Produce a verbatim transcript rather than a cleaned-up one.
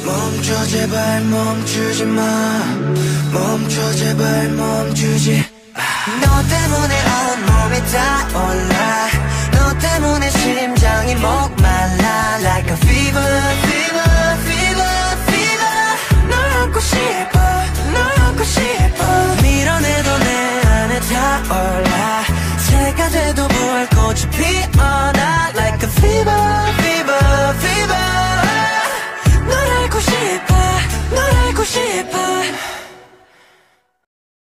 멈춰 제발 멈추지 마 멈춰 제발 멈추지 마 너 때문에 온몸이 다